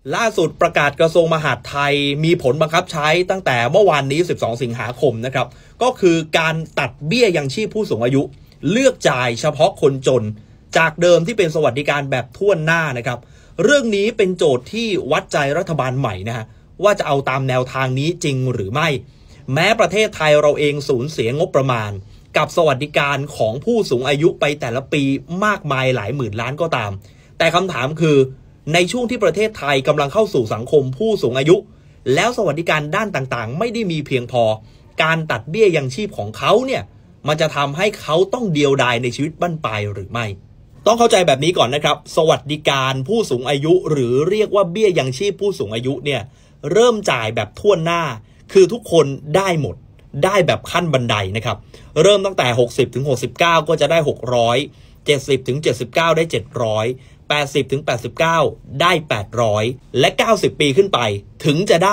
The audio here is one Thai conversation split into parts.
ล่าสุดประกาศกระทรวงมหาดไทยมีผลบังคับใช้ตั้งแต่เมื่อวานนี้12สิงหาคมนะครับก็คือการตัดเบี้ยยังชีพผู้สูงอายุเลือกจ่ายเฉพาะคนจนจากเดิมที่เป็นสวัสดิการแบบทั่วหน้านะครับเรื่องนี้เป็นโจทย์ที่วัดใจรัฐบาลใหม่นะฮะว่าจะเอาตามแนวทางนี้จริงหรือไม่แม้ประเทศไทยเราเองสูญเสียงบประมาณกับสวัสดิการของผู้สูงอายุไปแต่ละปีมากมายหลายหมื่นล้านก็ตามแต่คำถามคือในช่วงที่ประเทศไทยกำลังเข้าสู่สังคมผู้สูงอายุแล้วสวัสดิการด้านต่างๆไม่ได้มีเพียงพอการตัดเบี้ยยังชีพของเขาเนี่ยมันจะทำให้เขาต้องเดียวดายในชีวิตบั้นปลายหรือไม่ต้องเข้าใจแบบนี้ก่อนนะครับสวัสดิการผู้สูงอายุหรือเรียกว่าเบี้ยยังชีพผู้สูงอายุเนี่ยเริ่มจ่ายแบบทั่วหน้าคือทุกคนได้หมดได้แบบขั้นบันไดนะครับเริ่มตั้งแต่60ถึง69ก็จะได้600 70ถึง79ได้700 80ถึง89ได้800และ90ปีขึ้นไปถึงจะได้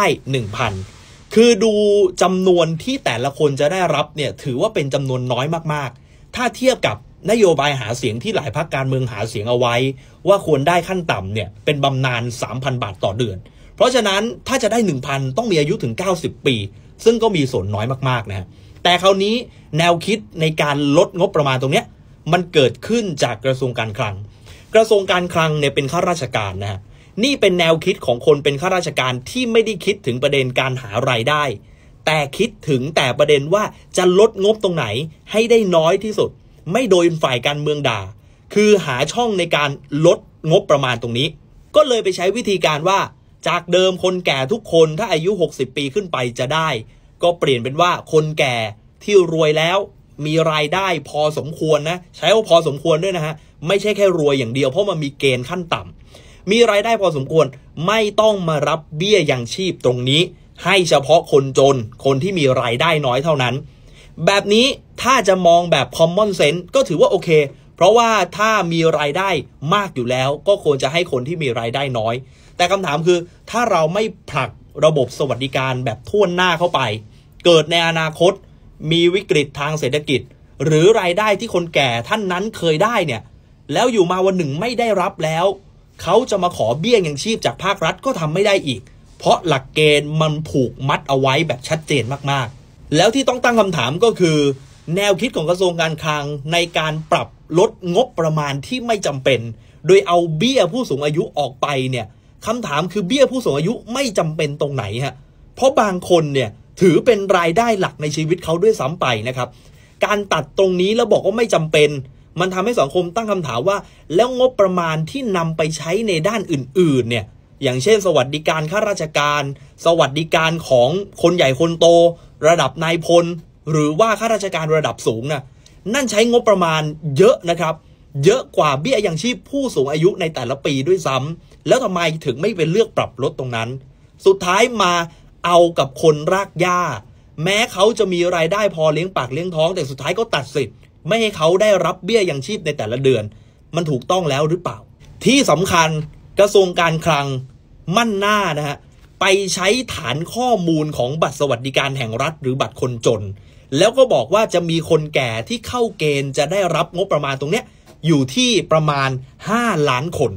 1,000 คือดูจำนวนที่แต่ละคนจะได้รับเนี่ยถือว่าเป็นจำนวนน้อยมากๆถ้าเทียบกับนโยบายหาเสียงที่หลายพรรคการเมืองหาเสียงเอาไว้ว่าควรได้ขั้นต่ำเนี่ยเป็นบำนาญ 3,000 บาทต่อเดือนเพราะฉะนั้นถ้าจะได้ 1,000 ต้องมีอายุถึง90ปีซึ่งก็มีส่วนน้อยมากๆนะแต่คราวนี้แนวคิดในการลดงบประมาณตรงเนี้ยมันเกิดขึ้นจากกระทรวงการคลังกระทรวงการคลังเนี่ยเป็นข้าราชการนะฮะนี่เป็นแนวคิดของคนเป็นข้าราชการที่ไม่ได้คิดถึงประเด็นการหารายได้แต่คิดถึงแต่ประเด็นว่าจะลดงบตรงไหนให้ได้น้อยที่สุดไม่โดนฝ่ายการเมืองด่าคือหาช่องในการลดงบประมาณตรงนี้ก็เลยไปใช้วิธีการว่าจากเดิมคนแก่ทุกคนถ้าอายุ60ปีขึ้นไปจะได้ก็เปลี่ยนเป็นว่าคนแก่ที่รวยแล้วมีรายได้พอสมควรนะใช้ว่าพอสมควรด้วยนะฮะไม่ใช่แค่รวยอย่างเดียวเพราะมันมีเกณฑ์ขั้นต่ำมีรายได้พอสมควรไม่ต้องมารับเบี้ยยังชีพตรงนี้ให้เฉพาะคนจนคนที่มีรายได้น้อยเท่านั้นแบบนี้ถ้าจะมองแบบ common sense ก็ถือว่าโอเคเพราะว่าถ้ามีรายได้มากอยู่แล้วก็ควรจะให้คนที่มีรายได้น้อยแต่คำถามคือถ้าเราไม่ผลักระบบสวัสดิการแบบทั่วหน้าเข้าไปเกิดในอนาคตมีวิกฤตทางเศรษฐกิจหรือรายได้ที่คนแก่ท่านนั้นเคยได้เนี่ยแล้วอยู่มาวันหนึ่งไม่ได้รับแล้วเขาจะมาขอเบี้ยยังชีพจากภาครัฐก็ทำไม่ได้อีกเพราะหลักเกณฑ์มันผูกมัดเอาไว้แบบชัดเจนมากๆแล้วที่ต้องตั้งคำถามก็คือแนวคิดของกระทรวงการคลังในการปรับลดงบประมาณที่ไม่จำเป็นโดยเอาเบี้ยผู้สูงอายุออกไปเนี่ยคำถามคือเบี้ยผู้สูงอายุไม่จำเป็นตรงไหนฮะเพราะบางคนเนี่ยถือเป็นรายได้หลักในชีวิตเขาด้วยซ้ำไปนะครับการตัดตรงนี้แล้วบอกว่าไม่จำเป็นมันทำให้สังคมตั้งคำถามว่าแล้วงบประมาณที่นำไปใช้ในด้านอื่นๆเนี่ยอย่างเช่นสวัสดิการข้าราชการสวัสดิการของคนใหญ่คนโตระดับนายพลหรือว่าข้าราชการระดับสูงนะนั่นใช้งบประมาณเยอะนะครับเยอะกว่าเบี้ยยังชีพผู้สูงอายุในแต่ละปีด้วยซ้ำแล้วทำไมถึงไม่เป็นเลือกปรับลดตรงนั้นสุดท้ายมาเอากับคนรากหญ้าแม้เขาจะมีรายได้พอเลี้ยงปากเลี้ยงท้องแต่สุดท้ายก็ตัดสิทธิ์ไม่ให้เขาได้รับเบี้ยยังชีพในแต่ละเดือนมันถูกต้องแล้วหรือเปล่าที่สำคัญกระทรวงการคลังมั่นหน้านะฮะไปใช้ฐานข้อมูลของบัตรสวัสดิการแห่งรัฐหรือบัตรคนจนแล้วก็บอกว่าจะมีคนแก่ที่เข้าเกณฑ์จะได้รับงบประมาณตรงเนี้ยอยู่ที่ประมาณ5 ล้านคน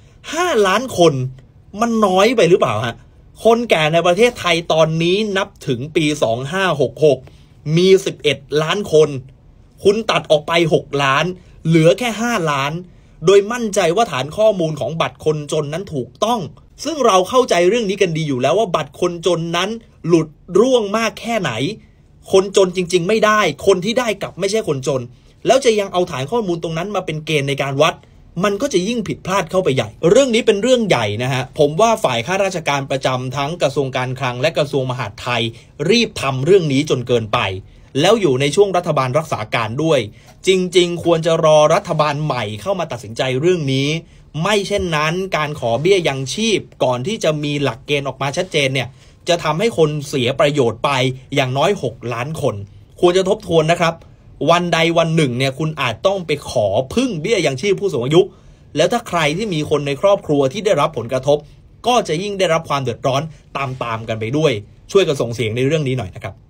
5 ล้านคนมันน้อยไปหรือเปล่าฮะคนแก่ในประเทศไทยตอนนี้นับถึงปี2566มี11 ล้านคนคุณตัดออกไป6 ล้านเหลือแค่5 ล้านโดยมั่นใจว่าฐานข้อมูลของบัตรคนจนนั้นถูกต้องซึ่งเราเข้าใจเรื่องนี้กันดีอยู่แล้วว่าบัตรคนจนนั้นหลุดร่วงมากแค่ไหนคนจนจริงๆไม่ได้คนที่ได้กลับไม่ใช่คนจนแล้วจะยังเอาฐานข้อมูลตรงนั้นมาเป็นเกณฑ์ในการวัดมันก็จะยิ่งผิดพลาดเข้าไปใหญ่เรื่องนี้เป็นเรื่องใหญ่นะฮะผมว่าฝ่ายข้าราชการประจำทั้งกระทรวงการคลังและกระทรวงมหาดไทยรีบทำเรื่องนี้จนเกินไปแล้วอยู่ในช่วงรัฐบาลรักษาการด้วยจริงๆควรจะรอรัฐบาลใหม่เข้ามาตัดสินใจเรื่องนี้ไม่เช่นนั้นการขอเบี้ยยังชีพก่อนที่จะมีหลักเกณฑ์ออกมาชัดเจนเนี่ยจะทำให้คนเสียประโยชน์ไปอย่างน้อย6 ล้านคนควรจะทบทวนนะครับวันใดวันหนึ่งเนี่ยคุณอาจต้องไปขอพึ่งเบี้ยยังชีพผู้สูงอายุแล้วถ้าใครที่มีคนในครอบครัวที่ได้รับผลกระทบก็จะยิ่งได้รับความเดือดร้อนตามๆกันไปด้วยช่วยกันส่งเสียงในเรื่องนี้หน่อยนะครับ